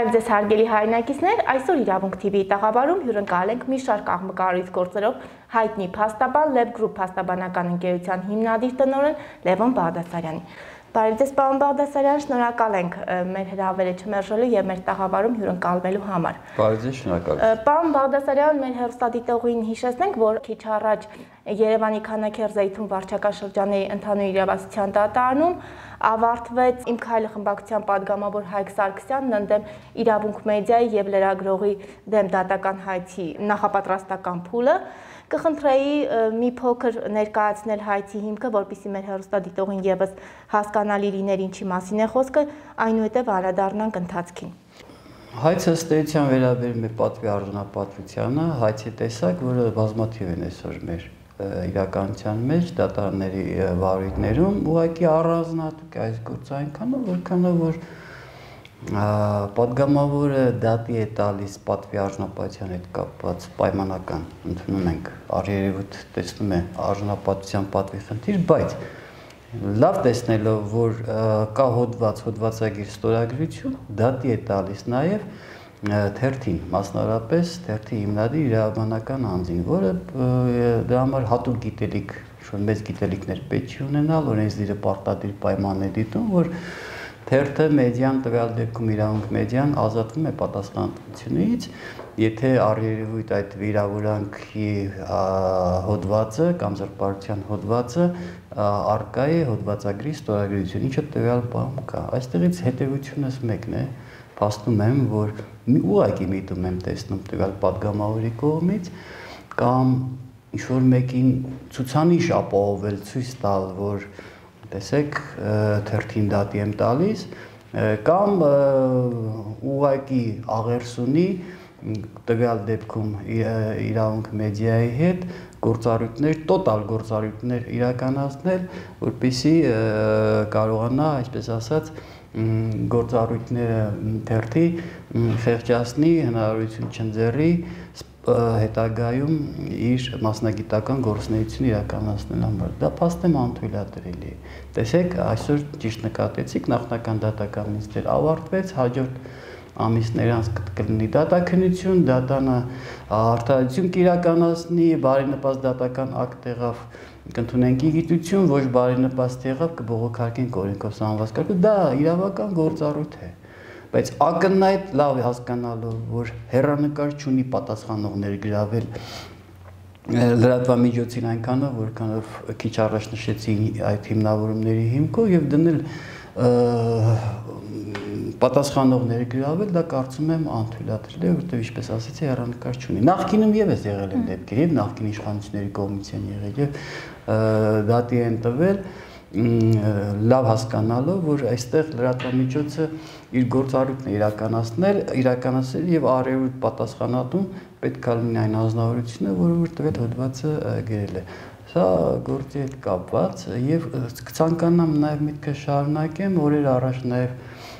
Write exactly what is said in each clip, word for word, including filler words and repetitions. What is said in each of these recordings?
Բարև ձեզ հարգելի հայրենակիցներ, այսօր Իրավունք T V-ի տաղավարում հյուրընկալ ենք մի շարք աղմկահարույց գործերով հայտնի փաստաբան Lab Group փաստաբանական ընկերության հիմնադիր տնօրեն Լևոն Բաղդասարյանի։ Բարև ձեզ, պարոն Բաղդասարյան, շնորհակալ ենք մեր հրավերը չմերժելու եւ մեր տաղավարում հյուրընկալվելու համար։ Բարև ձեզ, շնորհակալ։ Պարոն Բաղդասարյան, մեր հեռուստադիտողին հիշեցնենք, որ քիչ առաջ Երևանի Քանաքեռ-Զեյթուն վարչական շրջանի ընդհանուր իրավասության դատարանում ավարտվեց Իմ քայլը խմբակցության падգամավոր Հայկ Սարգսյանն ընդդեմ Իրավունք մեդիայի եւ լրագրողի դեմ դատական հայցի նախապատրաստական փուլը։ Կխնդրեի մի փոքր ներկայացնել հայցի հիմքը, որպեսզի մեր հեռուստադիտողին եւս հասկանալի լիներ ինչի մասին է խոսքը, այնուհետև անդրադառնանք ընթացքին։ Հայցը ըստ էության վերաբերում է պատվի արժանապատվությանը, հայցի տեսակ, որը բազմաթիվ են այսօր մեր իրականության մեջ, դատարանների վարույթներում, ուղղակի առանձնահատուկ է այս գործը այնքանով, որքանով որ падգամավորը դատի է տալիս պատվի արժանապատվության հետ կապված պայմանական, ընդունում ենք, առերևույթ տեսնում է արժանապատվության պատվի խնդիր, բայց լավ տեսնելով, որ կա հոդված, հոդվածագիր ստորագրություն, դատի է տալիս նաև թերթին, մասնավորապես թերթի հիմնադիր իրավաբանական անձին, որը դրա համար հատուկ գիտելիք, մեծ գիտելիքներ պետք չի ունենալ, օրենսդիրը պարտադիր պայման է դիտում, որ թերթը մեդիան, տվյալ դեպքում իրավունք մեդիան ազատվում է պատասխանատվությունից, եթե առերևույթ այդ վիրավորանքի հոդվածը կամ զրկարության հոդվածը առկա է հոդվածագրի ստորագրություն, ինչը տվյալ բանում կա։ Այստեղից հետևությունս մեկն է, փաստում եմ, որ ուղղակի միտում եմ տեսնում տվյալ падգամավորի կողմից կամ ինչ-որ մեկին ցուցանիշ ապահովել ցույց տալ, որ տեսեք, թերթին դատի եմ տալիս, կամ ուղղակի աղերսունի տվյալ դեպքում իրավունք մեդիայի հետ գործառույթներ, տոտալ գործառույթներ իրականացնել, որպեսզի կարողանա, այսպես ասած, գործառույթները թերթի խեղճացնի, հնարավորություն չընձեռի հետագայում իր մասնագիտական գործունեությունը իրականացնել համար։ Դա փաստեմ անթույլատրելի է։ Տեսեք, այսօր ճիշտ նկատեցիք, նախնական դատական նիստեր ավարտվեց, հաջորդ ամիսներ անց կլինի դատաքննություն, դատանը արդարություն կիրականացնի, բարենպաստ դատական ակտ եղավ, կընդունենք գիտություն, ոչ բարենպաստ եղավ, կբողոքարկենք օրենքով սահմանված կարգով, դա իրավական գործառույթ է։ Բայց ակնհայտ լավ է հասկանալով, որ հեռանկար չունի պատասխանողներ գրավել լրատվամիջոցին այնքանով, որքանով քիչ առաջ նշեցի այդ հիմնավորումների հիմքով եւ դնել պատասխանողներ գրավել, դա կարծում եմ անթույլատրելի է, որտեղ ինչպես ասեցի, հեռանկար չունի։ Նախկինում եւս եղել են դեպքեր, եւ նախկին իշխանությունների կողմից են եղել եւ դատի են տվել լավ հասկանալով, որ այստեղ լրատվամիջոցը իր գործառույթն է իրականացնել, իրականացնել եւ առերևույթ պատասխանատուն պետք է լինի այն անձնավորությունը, որը որ տվել հոդվածը գրել է։ Սա գործի հետ կապված եւ կցանկանամ նաեւ միտքը շարունակեմ, օրեր առաջ նաեւ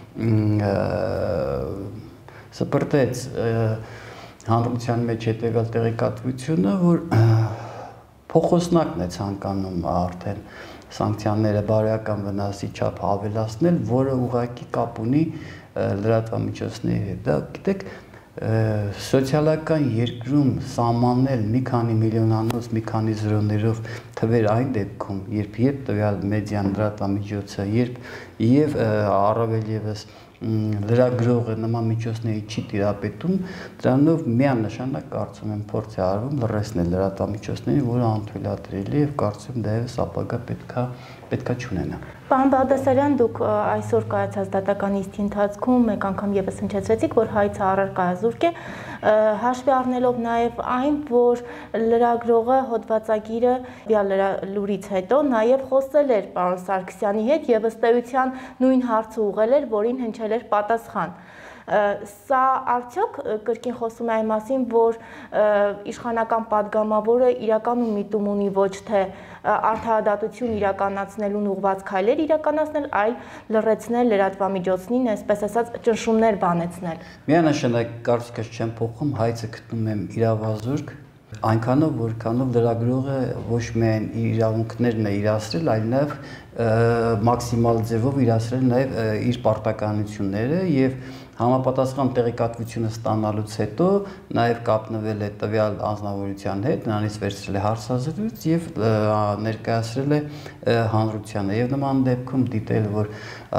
սպրտեց հանրության մեջ հետեւյալ տեղեկատվությունը, որ փոխոսնակն է ցանկանում արդեն սանկցիաները բարոյական վնասի չափ հավելացնել, որը ուղղակի կապ ունի լրատվամիջոցների հետ։ Դա գիտեք, սոցիալական երկրում սահմանել մի քանի միլիոնանոց, մի քանի զրոներով թվեր այն դեպքում, երբ երբ տվյալ մեդիան լրատվամիջոցը, երբ եւ առավել եւս լրագրողը նման միջոցների չի տիրապետում, դրանով միանշանակ կարծում եմ փորձ է արվում լրացնել լրատվամիջոցներին, որը անթույլատրելի է եւ կարծում եմ դա եւս ապագա պետքա պետքա չունենա։ Պարոն Բաղդասարյան, դուք այսօր կայացած դատական նիստի ընթացքում մեկ անգամ եւս հնչեցրեցիք, որ հայցը առարկայազուրկ է, հաշվի առնելով նաեւ այն, որ լրագրողը հոդվածագիրը լուրից հետո նաեւ խոսել էր պարոն Սարգսյանի հետ եւ ըստ էության նույն հարցը ուղղել էր, որին հնչել էր պատասխան։ Սա արդյոք կրկին խոսում է այն մասին, որ իշխանական падգամավորը իրականում միտում ունի ոչ թե արդարադատություն իրականացնելուն ուղղված քայլեր իրականացնել, այլ լրացնել լրատվամիջոցին, այսպես ասած, ճնշումներ բանեցնել։ Միանշանակ կարծիքս չեմ փոխում, հայցը գտնում եմ իրավազուրկ, այնքանով, որքանով լրագրողը ոչ միայն իր իրավունքներն է իրացրել, այլ նաև մաքսիմալ ձևով իրացրել նաև իր պարտականությունները եւ համապատասխան տեղեկատվությունը ստանալուց հետո նաև կապնվել է տվյալ անձնավորության հետ, նրանից վերցրել է հարցազրույց եւ ներկայացրել է հանրությանը եւ նման դեպքում դիտել, որ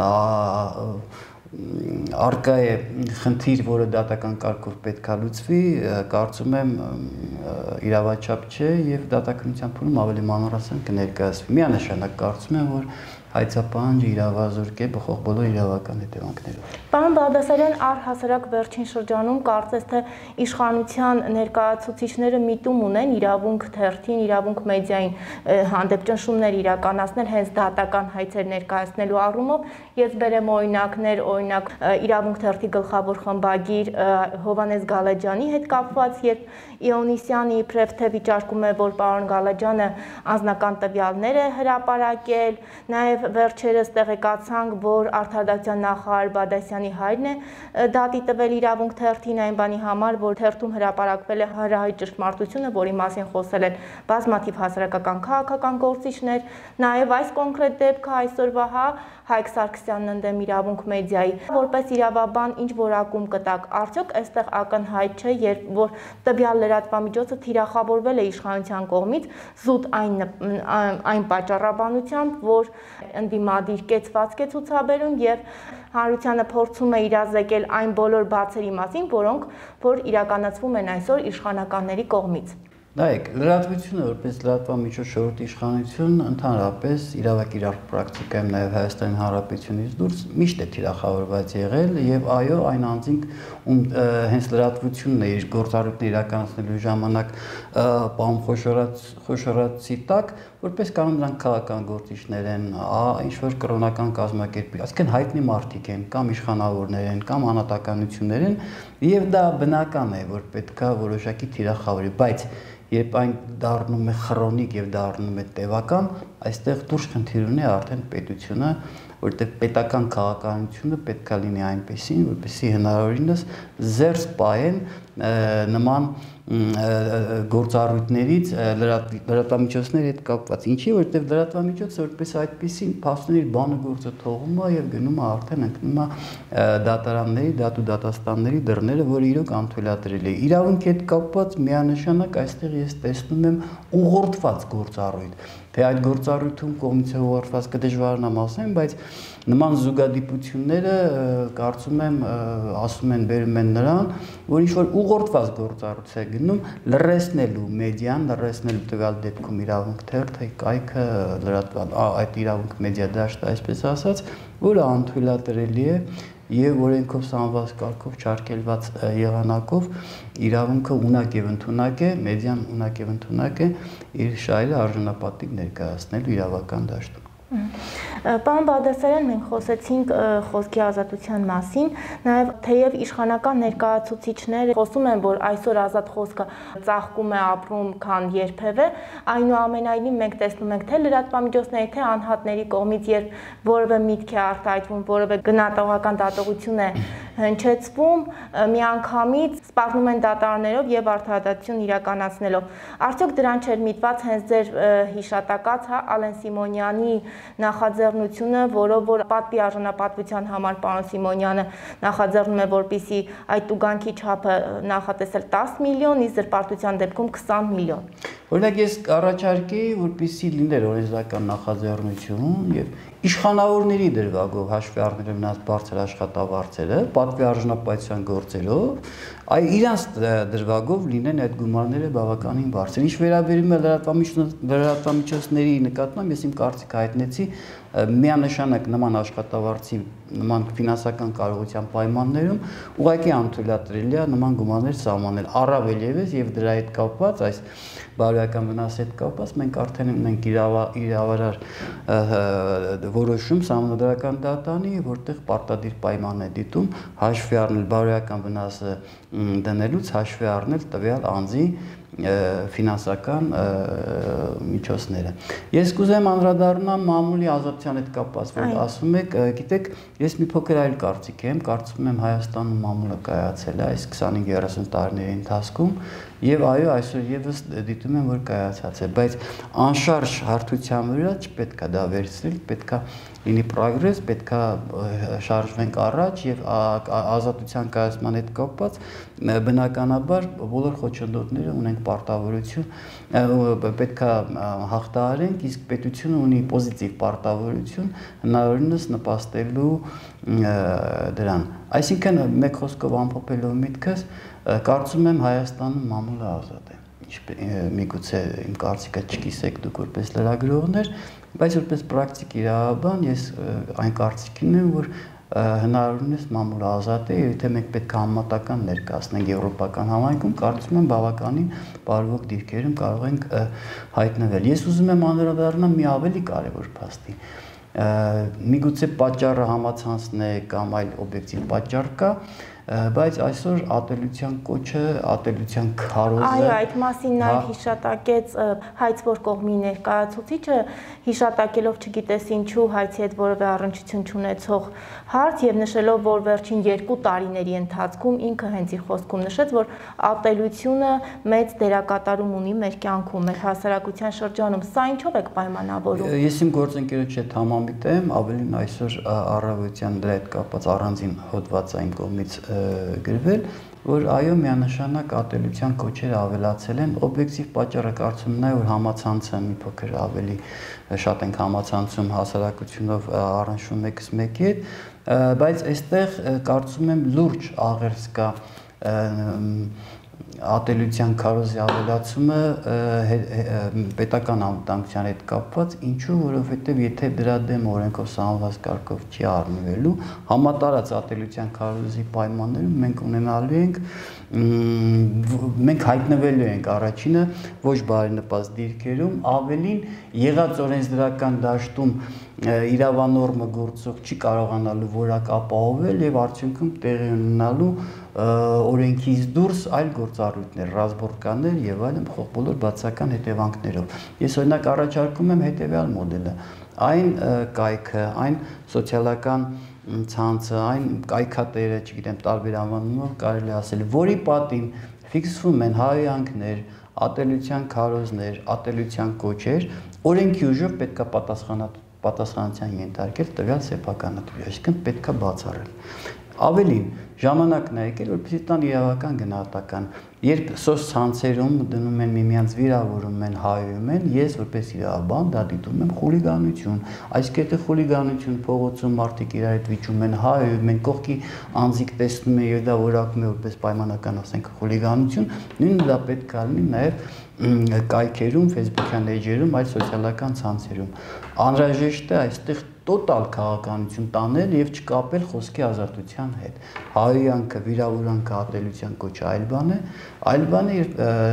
արկա է խնդիր, որը դատական կարգով պետք է լուծվի, կարծում եմ իրավաչափ չէ եւ դատականության փուլում ավելի մանրամասն կներկայացվի։ Միանշանակ կարծում եմ, որ հայցապահանջը իրավազորկ է բխող բոլոր իրավական հետևանքներով։ Պարոն Բաղդասարյան, առհասարակ վերջին շրջանում կարծես թե իշխանության ներկայացուցիչները միտում ունեն իրավունք թերթին, իրավունք մեդիային հանդեպ ճնշումներ իրականացնել հենց դատական հայցեր ներկայացնելու առումով։ Ես բերեմ օրինակներ, օրինակ իրավունք թերթի գլխավոր խմբագիր Հովհաննես Գալաջյանի հետ կապված, երբ Իոնիսյանը իբրև թե վիճարկում է, որ պարոն Գալաջյանը անձնական տվյալներ է հրապարակել, նաև վերջերս տեղեկացանք, որ Արդարադատության նախարար Բադասյանի հայրն է դատի տվել իրավունք թերթին այն բանի համար, որ թերթում հրապարակվել է հանրահայտ ճշմարտությունը, որի մասին խոսել են բազմաթիվ հասարակական քաղաքական գործիչներ, նաև այս կոնկրետ դեպքը այսօրվա հա Հայկ Սարգսյանն ընդդեմ իրավունք մեդիայի, որպես իրավաբան ինչ որակում կտակ, արդյոք այստեղ ակնհայտ չէ, երբ որ տվյալ լրատվամիջոցը թիրախավորվել է իշխանության կողմից զուտ այն այն պատճառաբանությամբ, որ ընդդիմադիր կեցվածք է ցուցաբերում եւ հանրությանը փորձում է իրազեկել այն բոլոր բացերի մասին, որոնք որ իրականացվում են այսօր իշխանականների կողմից։ Նայեք, լրատվությունը որպես լրատվամիջոց ժողովրդի իշխանություն ընդհանրապես իրավակիրառ պրակտիկայում նաև Հայաստանի Հանրապետությունից դուրս միշտ է թիրախավորված եղել եւ այո, այն անձինք ում հենց լրատվությունն է իր գործառույթները իրականացնելու ժամանակ պահում խոշորած խոշորացի տակ, որպես կանոն նրանք քաղաքական գործիչներ են, ինչ որ կրոնական կազմակերպի, այսինքն հայտնի մարդիկ են, կամ իշխանավորներ են, կամ անհատականություններ են, եւ դա բնական է, որ պետքա որոշակի թիրախավորի, բայց երբ այն դառնում է քրոնիկ եւ դառնում է տևական, այստեղ դուրս խնդիր ունի արդեն պետությունը, որտեղ պետական քաղաքականությունը պետքա լինի այնպեսին, որպեսզի հնարավորինս զերծ պահեն նման գործառույթներից լրատվամիջոցների հետ կապված։ Ինչի, որտեղ լրատվամիջոցը որպես այդպեսին փաստորեն իր բանը գործը թողում է եւ գնում է արդեն ընկնում է դատարանների, դատու դատաստանների դռները, որը իրոք անթույլատրելի է։ Իրավունքի հետ կապված միանշանակ այստեղ ես տեսնում եմ ուղղորդված գործառույթ, թե այդ գործառույթում կողմից է ուղղորդված կդժվարանամ ասեմ, բայց նման զուգադիպությունները կարծում եմ ասում են բերում են նրան, որ ինչ որ ուղղորդված գործառույթ է գնում լրացնելու մեդիան, լրացնելու տվյալ դեպքում իրավունք թերթը, կայքը, լրատվական այդ իրավունք մեդիա դաշտը, այսպես ասած, որը անթույլատրելի է եւ օրենքով սահմանված կարգով չարգելված եղանակով իրավունքը ունակ եւ ընդունակ է, մեդիան ունակ եւ ընդունակ է իր շահերը արժանապատիվ ներկայացնելու իրավական դաշտում։ Պարոն Բաղդասարյան, մենք խոսեցինք խոսքի ազատության մասին, նաև թեև իշխանական ներկայացուցիչները խոսում են, որ այսօր ազատ խոսքը ծաղկում է ապրում, քան երբևէ, այնուամենայնիվ մենք տեսնում ենք թե լրատվամիջոցների, թե անհատների կողմից, երբ որևէ միտք է արտահայտվում, որևէ գնահատողական դատողություն է հնչեցվում, միանգամից սպառնում են դատարաններով եւ արդարադատություն իրականացնելով։ Արդյոք դրան չէր միտված հենց ձեր հիշատակած, հա, Ալեն Սիմոնյանի նախաձեռնությունը, որով որ պատվի արժանապատվության համար պարոն Սիմոնյանը նախաձեռնում է, որպեսզի այդ տուգանքի չափը նախատեսել տասը միլիոն, իսկ զրպարտության դեպքում քսան միլիոն։ Օրինակ ես կառաջարկեի, որպեսզի լիներ օրենսդրական նախաձեռնություն եւ իշխանավորների դրվագով հաշվի առնելով նրանց բարձր աշխատավարձերը, պատվի արժանապատվության գործերով, այ իրանց դրվագով լինեն այդ գումարները բավականին բարձր։ Ինչ վերաբերում է լրատվամիջոցների նկատմամբ, ես իմ կարծիքը հայտնեցի, միանշանակ նման աշխատավարձի, նման ֆինանսական կարողության պայմաններում ուղղակի անթույլատրելի է նման գումարներ սահմանել, առավել ևս եւ դրա հետ կապված այս բարոյական վնասի հետ կապված մենք արդեն ունենք իրավարար որոշում սահմանադրական դատանի, որտեղ պարտադիր պայման է դիտում հաշվի առնել բարոյական վնասը դնելուց հաշվի առնել տվյալ անձի ֆինանսական միջոցները։ Ես կուզեմ անդրադառնամ մամուլի ազատության հետ կապված, որ ասում եք, գիտեք, ես մի փոքր այլ կարծիք եմ, կարծում եմ Հայաստանում մամուլը կայացել է այս քսանհինգ երեսուն տարիների ընթացքում եւ այո, այսօր եւս դիտում եմ, որ կայացած է, բայց անշարժ հարթության վրա չպետք է դա վերցնել, պետք է լինի պրոգրես, պետք է շարժվենք առաջ եւ ազատության կայացման հետ կապված բնականաբար բոլոր խոչընդոտները ունենք պարտավորություն, պետք է հաղթահարենք, իսկ պետությունը ունի պոզիտիվ պարտավորություն հնարավորինս նպաստելու դրան։ Այսինքն մեկ խոսքով ամփոփելով միտքս, կարծում եմ Հայաստանում մամուլը ազատ է։ Միգուցե իմ կարծիքը չկիսեք դուք որպես լրագրողներ, բայց որպես պրակտիկ իրավաբան ես այն կարծիքին եմ, որ հնարավորինս մամուլը ազատ է, եթե մենք պետք է համատական ներկայացնենք եվրոպական համայնքում, կարծում եմ բավականին բարվոք դիրքերում կարող ենք հայտնվել։ Ես ուզում եմ անդրադառնալ մի ավելի կարևոր փաստի։ Միգուցե պատճառը համացանցն է կամ այլ օբյեկտիվ պատճառ կա, բայց այսօր ատելության կոչը, ատելության քարոզը Այո, այդ մասին նաև հիշատակեց հայցվոր կողմի ներկայացուցիչը, հիշատակելով չգիտես ինչու հայցի հետ որևէ առնչություն չունեցող հարց եւ նշելով, որ վերջին երկու տարիների ընթացքում ինքը հենց իր խոսքում նշեց, որ ատելությունը մեծ դերակատարում ունի մեր կյանքում, մեր հասարակության շրջանում։ Սա ինչով եք պայմանավորում։ Ես իմ գործընկերոջ հետ համամիտ եմ, ավելին այսօր առավոտյան դրա հետ կապված առանձին հոդված այն կողմից գրվել, որ այո միանշանակ ատելության կոչերը ավելացել են, օբյեկտիվ պատճառը կարծում եմ, որ համացանցը մի փոքր ավելի շատ ենք համացանցում հասարակությունով առնչվում մեկս մեկի հետ, բայց այստեղ կարծում եմ լուրջ աղերս կա ատելության քարոզի ավելացումը պետական անվտանգության հետ կապված, ինչու, որովհետև եթե դրա դեմ օրենքով սահմանված կարգով չի առնվելու, համատարած ատելության քարոզի պայմաններում մենք ունենալու ենք, մենք հայտնվելու ենք առաջինը ոչ բարենպաստ դիրքերում, ավելին եղած օրենսդրական դաշտում իրավանորմը գործող չի կարողանալու որակ ապահովել եւ արդյունքում տեղի ունենալու օրենքից դուրս այլ գործառույթներ, ռազմորկաններ եւ այլն բոլոր բացական հետևանքներով։ Ես օրինակ առաջարկում եմ հետեւյալ մոդելը. այն կայքը, այն սոցիալական ցանցը, այն կայքատերը, չգիտեմ, տարբեր անվանումով կարելի ասել, որի պատին ֆիքսվում են հայհոյանքներ, ատելության քարոզներ, ատելության կոչեր, օրենքի ուժով պետք է պատասխանատու պատասխանատվության ենթարկել տվյալ սեփականատվի, այսինքն պետք է բացառել։ Ավելին, ժամանակն է եկել, որպեսզի տան իրավական գնահատական, երբ սոցցանցերում դնում են միմյանց վիրավորում են, հայում են, ես որպես իրավաբան դա դիտում եմ խուլիգանություն, այսինքն եթե խուլիգանություն փողոցում մարդիկ իրար հետ վիճում են, հայում են, կողքի անձիկ տեսնում են եւ դա որակում է որպես պայմանական, ասենք, խուլիգանություն, նույնը դա պետք է լինի նաեւ կայքերում, Facebook-յան էջերում, այլ սոցիալական ցանցերում։ Անհրաժեշտ է այստեղ տոտալ քաղաքականություն տանել եւ չկապել խոսքի ազատության հետ։ Հայհոյանքը, վիրավորանքը, ատելության կոչը այլ բան է, այլ բան է,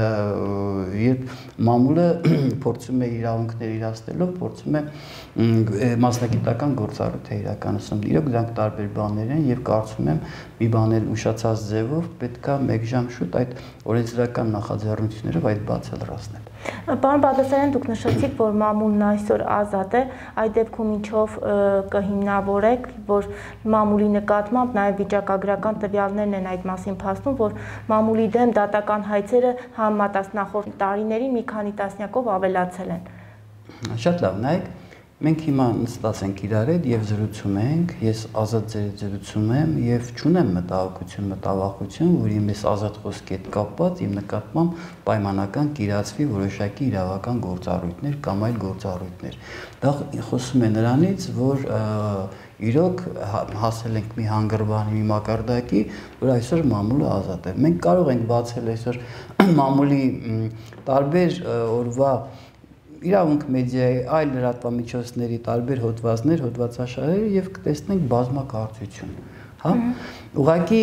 երբ մամուլը փորձում է իրավունքներ իրացնելով, փորձում է մասնագիտական գործառույթ է իրականացնում։ Իրոք դրանք տարբեր բաներ են եւ կարծում եմ մի բան էլ ուշացած ձևով պետք է մեկ ժամ շուտ այդ օրենսդրական նախաձեռնություններով այդ բացը լրացնել։ Պարոն Բաղդասարյան, դուք նշեցիք, որ մամուլն այսօր ազատ է, այդ դեպքում ինչով կհիմնավորեք, որ մամուլի նկատմամբ նաև վիճակագրական տվյալներն են այդ մասին փաստում, որ մամուլի դեմ դատական հայցերը համեմատած նախորդ տարիներին մի քանի տասնյակով ավելացել են։ Շատ լավ, նայեք, մենք հիմա նստած ենք իրար հետ եւ զրուցում ենք, ես ազատ ձեր զրուցում եմ եւ չունեմ մտահոգություն, մտավախություն, որ իմ ես ազատ խոսքի հետ կապված իմ նկատմամբ պայմանական կիրացվի որոշակի իրավական գործառույթներ կամ այլ գործառույթներ։ Դա խոսում է նրանից, որ իրոք հասել ենք մի հանգրվանի, մի մակարդակի, որ այսօր մամուլը ազատ է։ Մենք կարող ենք բացել այսօր մամուլի տարբեր օրվա իրավունք մեդիայի, այլ լրատվամիջոցների տարբեր հոդվածներ, հոդվածաշարեր եւ կտեսնենք բազմակարծություն, հա? Ուղղակի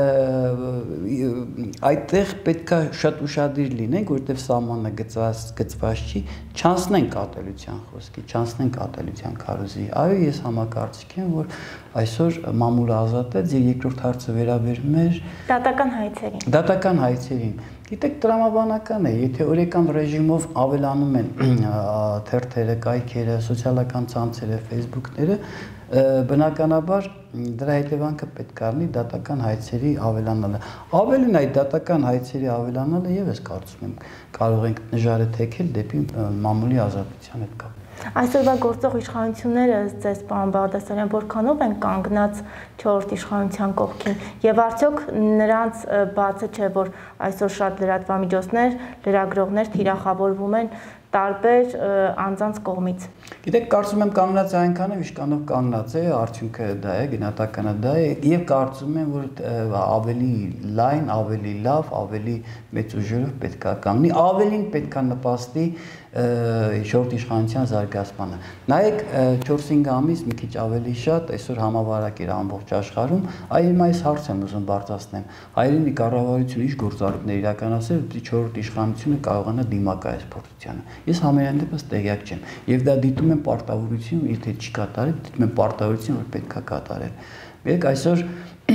այդտեղ պետքա շատ ուշադիր լինենք, որովհետեւ սահմանը գծված գծված չի, չանցնենք ատելության խոսքի, չանցնենք ատելության քարոզի։ Այո, ես համակարծիք եմ, որ այսօր մամուլը ազատ է, ձեր երկրորդ հարցը վերաբերում էր դատական հայցերին։ Դատական հայցերին։ Գիտեք, տրամաբանական է, եթե օրեկան ռեժիմով ավելանում են թերթերը, կայքերը, սոցիալական ցանցերը, Facebook-ները, բնականաբար դրա հետևանքը պետք է լինի դատական հայցերի ավելանալը։ Ավելին այդ դատական հայցերի ավելանալը եւս կարծում եմ կարող ենք նժարը թեքել դեպի մամուլի ազատության հետ կապ։ Այսօրվա գործող իշխանությունները ձեզ պարոն Բաղդասարյան որքանով են կանգնած չորրորդ իշխանության կողքին եւ արդյոք նրանց բացը չէ որ այսօր շատ լրատվամիջոցներ, լրագրողներ թիրախավորվում են տարբեր անձանց կողմից։ Գիտեք, կարծում եմ կանգնած այնքանը իշխանով կանգնած է, արդյունքը դա է, գնահատականը դա է եւ կարծում եմ որ ավելի լայն, ավելի լավ, ավելի մեծ ուժերով պետք է կանգնի, ավելին պետք է նպաստի չորրորդ իշխանության զարգացմանը։ Նայեք չորս-հինգ ամիս մի քիչ ավելի շատ այսօր համավարակ էր ամբողջ աշխարհում, այ հիմա այս հարցը եմ ուզում բարձրացնեմ։ Հայերենի կառավարությունը ինչ գործառույթներ իրականացրել, որ չորրորդ իշխանությունը կարողանա դիմակայել այս փորձությանը։ Ես համենայն դեպս տեղյակ չեմ եւ դա դիտում եմ պարտավորություն, եթե չի կատարել, դիտում եմ պարտավորություն, որ պետք է կատարել։ Մեկ այսօր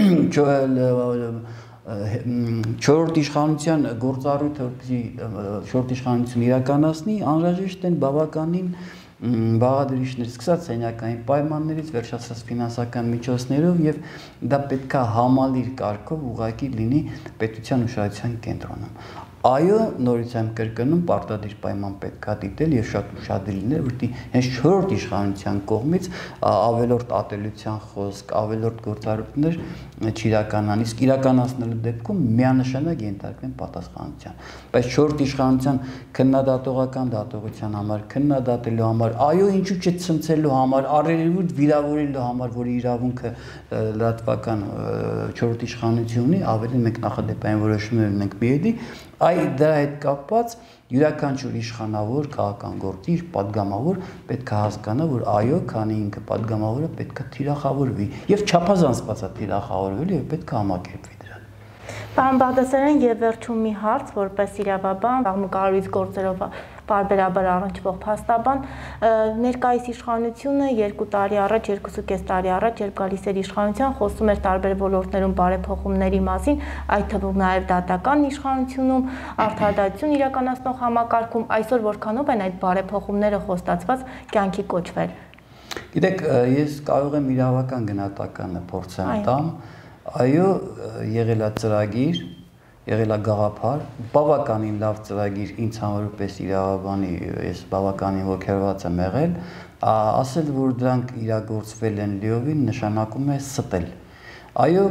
չորրորդ իշխանության գործառույթը, որպեսզի չորրորդ իշխանությունը իրականացնի, անհրաժեշտ են բավականին բաղադրիչներ, սկսած սենյակային պայմաններից, վերջացած ֆինանսական միջոցներով եւ դա պետք է համալիր կարգով ուղղակի լինի պետության ուշադրության կենտրոնում։ Այո, նորից եմ կրկնում, պարտադիր պայման պետք է դիտել եւ շատ ուշադիր լինել, որտեղ հենց չորրորդ իշխանության կողմից ավելորդ ատելության խոսք, ավելորդ գործառույթներ չիրականան, իսկ իրականացնելու դեպքում միանշանակ ենթարկվեն պատասխանատվության։ Բայց չորրորդ իշխանության քննադատողական դատողության համար, քննադատելու համար, այո, ինչու՞ չէ ցնցելու համար, առերևույթ վիրավորելու համար, որ իրավունքը լրատվական չորրորդ իշխանություն ունի, ավելի մենք նախադեպային որոշումներ ունենք միեդի, այ դրա հետ կապված յուրաքանչյուր իշխանավոր քաղաքական գործիչ, падգամավոր պետք է հասկանա, որ այո, քանի ինքը падգամավորը պետք է թիրախավորվի եւ չափազանցված է թիրախավորվելու եւ պետք է համակերպվի դրան։ Պարոն Բաղդասարյան, եւ վերջում մի հարց, որպես իրավաբան, աղմկարույց գործերով պարբերաբար առնչվող փաստաբան, ներկայիս իշխանությունը երկու տարի առաջ, երկուսուկես տարի առաջ, երբ գալիս էր իշխանության, խոսում էր տարբեր ոլորտներում բարեփոխումների մասին, այդ թվում նաև դատական իշխանությունում, արդարադատություն իրականացնող համակարգում, այսօր որքանով են այդ բարեփոխումները խոստացված կյանքի կոչվել։ Գիտեք, ես կարող եմ իրավական գնահատականը փորձեմ տամ, այո, եղել է ծրագիր, եղել է գաղափար, բավականին լավ ծրագիր ինձ համար որպես իրավաբանի, ես բավականին ոգևորված եմ եղել, ասել, որ դրանք իրագործվել են լիովին, նշանակում է ստել։ Այո,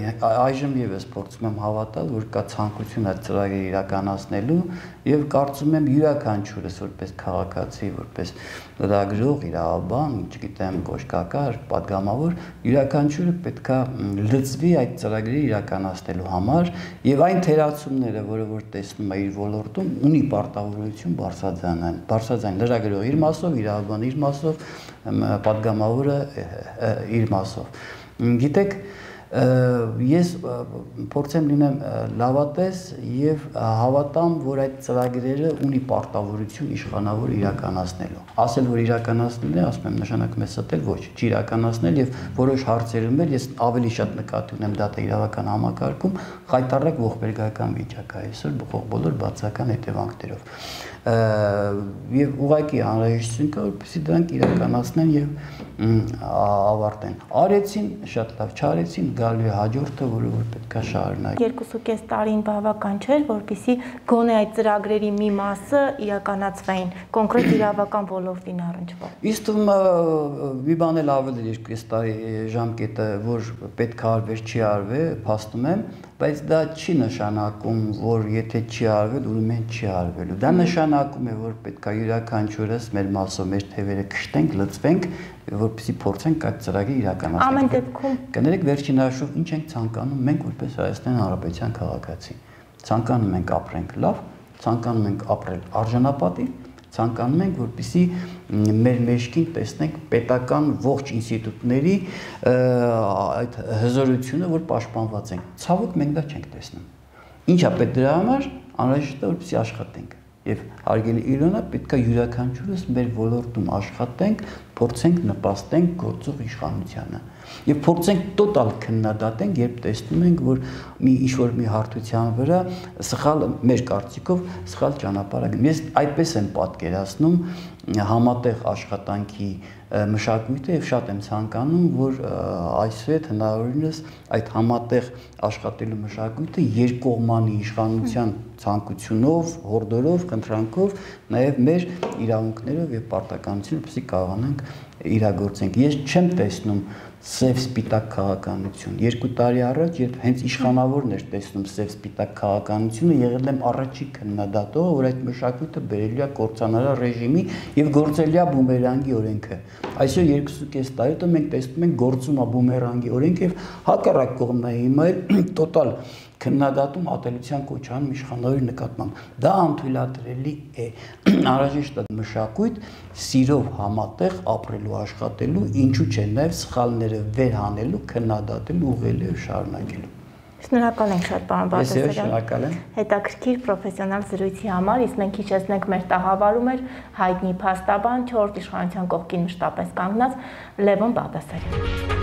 այժմ եւս փորձում եմ հավատալ, որ կա ցանկություն այդ ծրագիրը իրականացնելու եւ կարծում եմ յուրաքանչյուրս որպես քաղաքացի, որպես լրագրող, իրավաբան, չգիտեմ, կոշկակար, падգամավոր, յուրաքանչյուրը պետքա լծվի այդ ծրագրի իրականացնելու համար եւ այն թերացումները, որը որ տեսնում է իր ոլորտում, ունի պարտավորություն բարձրաձայնան, բարձրաձայն լրագրող իր մասով, իրավաբան իր մասով, падգամավորը իր մասով։ Գիտեք, ես փորձեմ լինեմ լավատես եւ հավատամ, որ այդ ծրագրերը ունի պարտավորություն իշխանավոր իրականացնելու։ Ասել, որ իրականացնել է, ասում եմ, նշանակում է ստել, ոչ, չի իրականացնել եւ որոշ հարցերում էլ ես ավելի շատ նկատի ունեմ դատա իրավական համակարգում խայտառակ ողբերգական վիճակ է այսօր բոլոր բացական հետևանքներով։ Եվ ուղղակի անհրաժեշտություն կա, որպեսզի դրանք իրականացնեն եւ ավարտեն։ Արեցին, շատ լավ, չարեցին, գալու է հաջորդը, որը որ պետք է շարունակի։ Երկուսուկես տարին բավական չէր, որպեսզի գոնե այդ ծրագրերի մի մասը իրականացվային, կոնկրետ իրավական ոլորտին առնչվող։ Իսկ թվում մի բան էլ ավել էր երկու տարի ժամկետը, որ պետք է արվեր, չի արվել, փաստում եմ, բայց դա չի նշանակում, որ եթե չի արվել, ուրեմն չի արվելու։ Դա նշանակում է, որ պետք է յուրաքանչյուրս մեր մասով, մեր թևերը քշտենք, լծվենք, որպեսզի փորձենք այդ ծրագիրը իրականացնել։ Ամեն դեպքում կներեք վերջին հաշվով ինչ ենք ցանկանում մենք որպես Հայաստանի Հանրապետության քաղաքացի։ Ցանկանում ենք ապրենք լավ, ցանկանում ենք ապրել արժանապատիվ, ցանկանում ենք, որպեսզի մեր մեջքին տեսնենք պետական ողջ ինստիտուտների այդ հզորությունը, որ պաշտպանված են։ Ցավոք մենք դա չենք տեսնում։ Ինչա պետք դրա համար, անհրաժեշտ է որպեսզի աշխատենք։ Եվ հարգելի Իլոնա, պետք է յուրաքանչյուրս մեր ոլորտում աշխատենք, փորձենք նպաստենք գործող իշխանությանը։ Եվ փորձենք տոտալ քննադատենք, երբ տեսնում ենք, որ մի ինչ-որ մի հարթության վրա սխալ մեր կարծիքով սխալ ճանապարհ է գնում։ Ես այդպես եմ պատկերացնում համատեղ աշխատանքի մշակույթը եւ շատ եմ ցանկանում, որ այսուհետ հնարավորինս այդ համատեղ աշխատելու մշակույթը երկկողմանի իշխանության ցանկությունով, հորդորով, խնդրանքով, նաեւ մեր իրավունքներով եւ պարտականությունով, որպեսզի կարողանանք իրագործենք։ Ես չեմ տեսնում սև սպիտակ քաղաքականություն։ Երկու տարի առաջ, երբ հենց իշխանավորն էր տեսնում սև սպիտակ քաղաքականությունը, եղել եմ առաջի քննադատողը, որ այդ մշակույթը բերելու է կորցանարար ռեժիմի եւ գործելու է բումերանգի օրենքը։ Այսօր երկուսուկես տարի հետո մենք տեսնում ենք գործում է բումերանգի օրենքը եւ հակառակ կողմն է հիմա տոտալ քննադատում ատելության կոչանում իշխանավորի նկատմամբ։ Դա անթույլատրելի է։ Անհրաժեշտ է մշակույթ սիրով համատեղ ապրելու, աշխատելու, ինչու՞ չէ, նաև սխալները վերհանելու, քննադատելու, ուղղելու եւ շարունակելու։ Շնորհակալ ենք շատ, պարոն Բաղդասարյան։ Ես շնորհակալ եմ։ Հետաքրքիր պրոֆեսիոնալ զրույցի համար, իսկ մենք հիշեցնենք մեր տաղավարում էր հայտնի փաստաբան, չորրորդ իշխանության կողքին մշտապես կանգնած Լևոն Բաղդասարյանը։